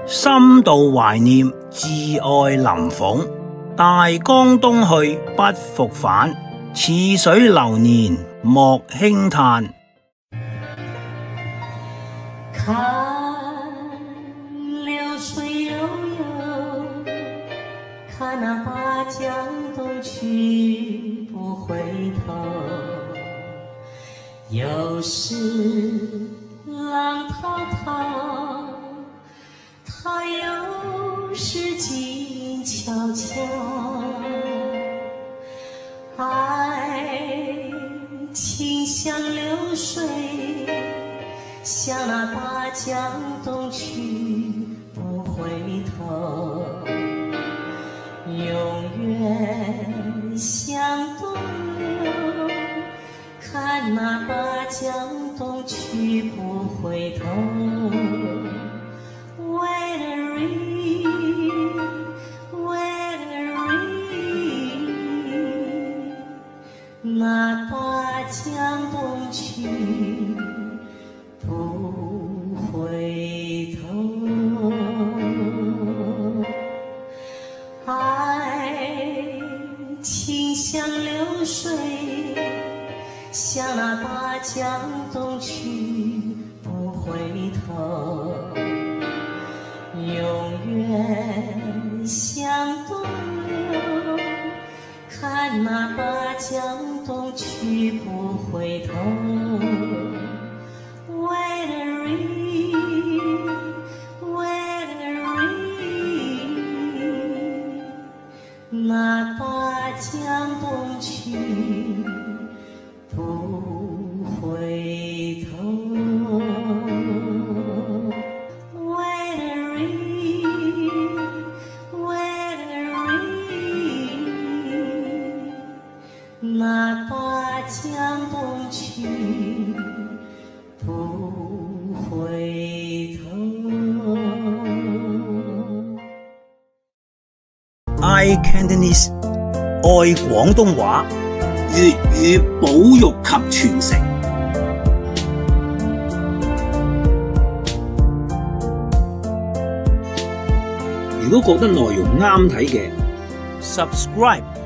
深度懷念摯愛臨鳳。大江東去不復返，似水流年莫輕嘆。 看流水悠悠，看那大江东去不回头。又是浪滔滔，它又是静悄悄。爱情像流水，向那大江东去不回头，永远向东流，看那大江东去不回头。那大江东去不回头，爱情像流水，向那大江东去不回头，永远向东流，看那大江东去不回头。那大江东去不回头。那大江东去不回头。 iCantonese 愛廣東話， 粵語保育及傳承。如果覺得內容啱睇嘅 subscribe